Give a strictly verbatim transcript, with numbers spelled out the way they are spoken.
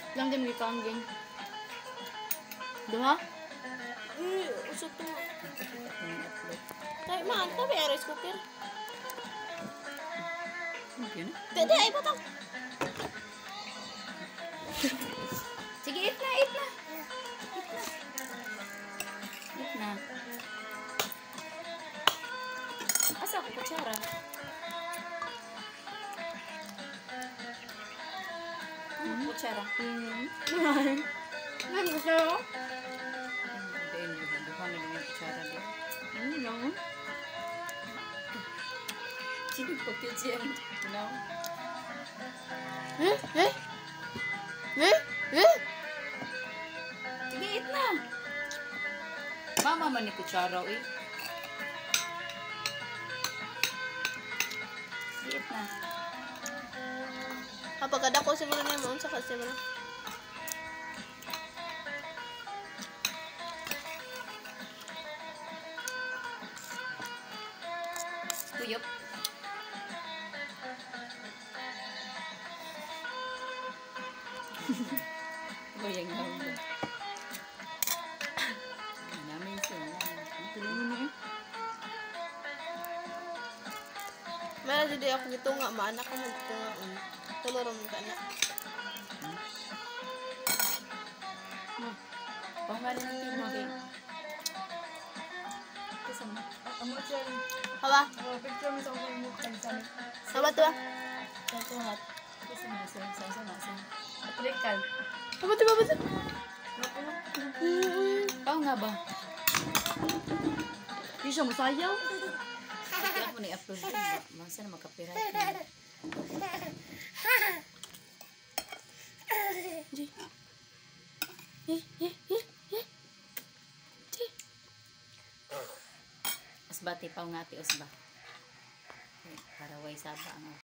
Lang din gikangging. Duha? Eh, usap to. Tay, maan ta ba rice cooker? Okay na. Dede ay patang. Sige, eat na, eat na. Eat na. Eat na. Asa ko kutsara? Hmm, kutsara. Hmm. Nan kutsara? Hindi, hindi. Duha na din yung kutsara doon. Ano lang? Sige, pagkit siya. No? Eh? Eh? Eh? Eh? Sige, eat na. Mama man ni kutsara, eh. Sige, eat na. Kapag kada ko siguro na mo unsa ka siguro. Tuyok. Goyang na ako. Namin siya. Tulungan mo eh. Mara di ako gito nga maanak ko mo gito nga. Um, Tuloro mo ka na. Pangalan ng tinagay. Kasama. Amo siya. Hawa? Oh, picture mo sa mga mo kan sa Hawa to ah. Katuhat. Kasama sa sa sa sa. Aprikal. Hawa to, hawa to. Pao nga ba? Di siya masayaw. Kaya ako ni-upload din. Masa na makapiright na. Eh, eh, eh, eh. Usba, tipaw nga ti usba. Para way saba ang